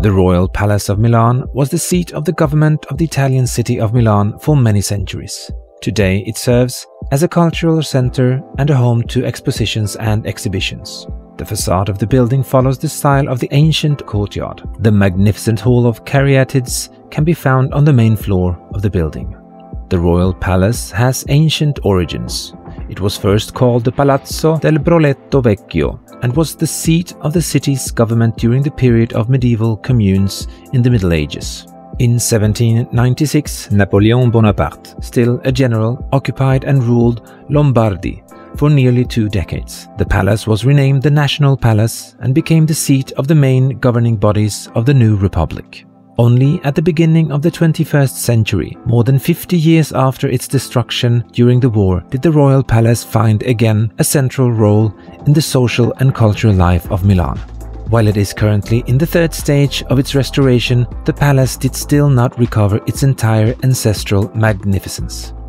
The Royal Palace of Milan was the seat of the government of the Italian city of Milan for many centuries. Today it serves as a cultural center and a home to expositions and exhibitions. The facade of the building follows the style of the ancient courtyard. The magnificent hall of caryatids can be found on the main floor of the building. The royal palace has ancient origins. It was first called the Palazzo del Broletto Vecchio and was the seat of the city's government during the period of medieval communes in the Middle Ages. In 1796, Napoleon Bonaparte, still a general, occupied and ruled Lombardy for nearly 2 decades. The palace was renamed the National Palace and became the seat of the main governing bodies of the new republic. Only at the beginning of the 21st century, more than 50 years after its destruction during the war, did the royal palace find again a central role in the social and cultural life of Milan. While it is currently in the 3rd stage of its restoration, the palace did still not recover its entire ancestral magnificence.